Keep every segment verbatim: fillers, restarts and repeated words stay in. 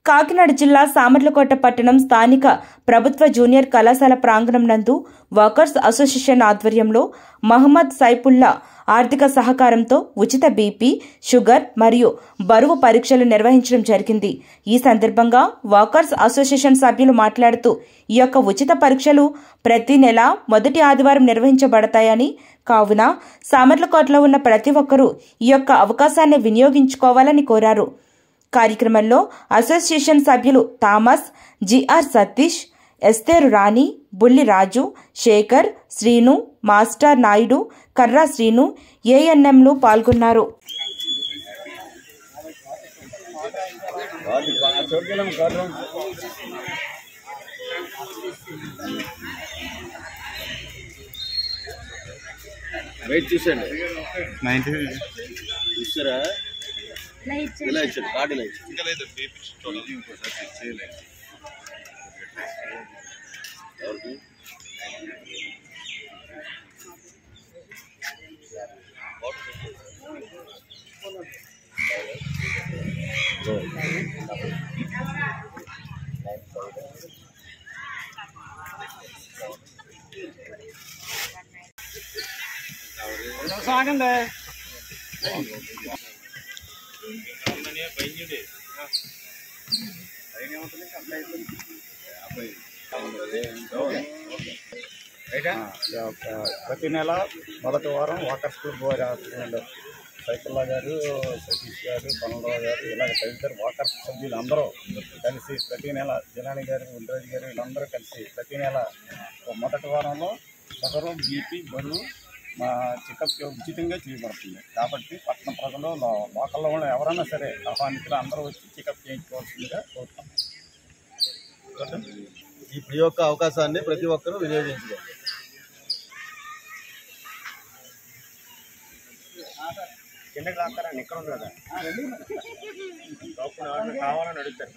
కాకినాడ జిల్లా సామర్లకోట పట్టణం స్థానిక ప్రభుత్వ జూనియర్ కళాశాల ప్రాంగణం నందు వర్కర్స్ అసోసియేషన్ ఆధ్వర్యంలో మహమ్మద్ సైఫుల్లా ఆర్థిక సహకారంతో ఉచిత బీపీ, షుగర్ మరియు బరువు పరీక్షలు నిర్వహించడం జరిగింది. ఈ సందర్భంగా వర్కర్స్ అసోసియేషన్ సభ్యులు మాట్లాడుతూ ఈ యొక్క ఉచిత పరీక్షలు ప్రతి నెల మొదటి ఆదివారం నిర్వహించబడతాయని, కావున సామర్లకోటలో ఉన్న ప్రతి ఒక్కరూ ఈ యొక్క అవకాశాన్ని వినియోగించుకోవాలని కోరారు. కార్యక్రమంలో అసోసియేషన్ సభ్యులు Thomas, G R Satish, Esther Rani, Bulli Raju, Shekar, Srinu, master Naidu, Karra Srinu, ఏఎన్ఎంలు పాల్గొన్నారు. ఇలా ఇచ్చాడు కార్డు ఇలా ఇచ్చాడు ఇంకా లేదు బీపీ చూడాలి ఇంకోసారి చేయలేదు ఎవరికి సాగండి ప్రతి నెల మొదటి వారం వాటర్ స్కూల్ వారి ఆధ్వర్యంలో సైఫుల్లా గారు, సతీష్ గారు, పనులరావు గారు ఇలాగ తదితర వాటర్ సభ్యులు అందరూ కలిసి ప్రతి నెల జిలాని గారు, గుండ్రాజు గారు వీళ్ళందరూ కలిసి ప్రతి నెల మొదటి వారంలో షుగరు, బీపీ, బరువు మా చెకప్ ఉచితంగా చేయబడుతుంది. కాబట్టి పట్టణ ప్రజలు లోకల్లో ఉన్న ఎవరైనా సరే ఆహ్వానితులు అందరూ వచ్చి చెకప్ చేయించుకోవాల్సిందిగా కోరుతున్నాం. ఈ యొక్క అవకాశాన్ని ప్రతి ఒక్కరూ వినియోగించుకోవాలి. కిందకి రాస్తారా? ఇక్కడ ఉంది కదా కావాలని అడుగుతారు.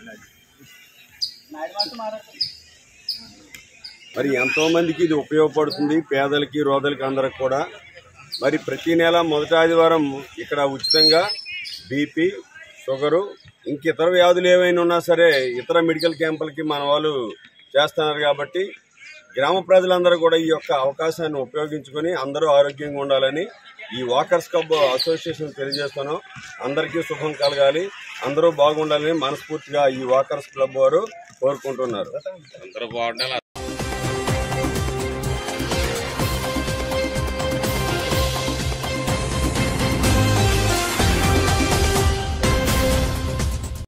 మరి ఎంతో మందికి ఇది ఉపయోగపడుతుంది, పేదలకి, రోదలకి అందరికి కూడా. మరి ప్రతి నెల మొదటి ఆదివారం ఇక్కడ ఉచితంగా బీపీ, షుగరు, ఇంక ఇతర వ్యాధులు ఏమైనా ఉన్నా సరే ఇతర మెడికల్ క్యాంపులకి మన వాళ్ళు చేస్తున్నారు. కాబట్టి గ్రామ ప్రజలందరూ కూడా ఈ యొక్క అవకాశాన్ని ఉపయోగించుకొని అందరూ ఆరోగ్యంగా ఉండాలని ఈ వాకర్స్ క్లబ్ అసోసియేషన్ తెలియజేస్తున్నాం. అందరికీ శుభం కలగాలి, అందరూ బాగుండాలని మనస్ఫూర్తిగా ఈ వాకర్స్ క్లబ్ వారు కోరుకుంటున్నారు. అందరూ బాగుండాలి.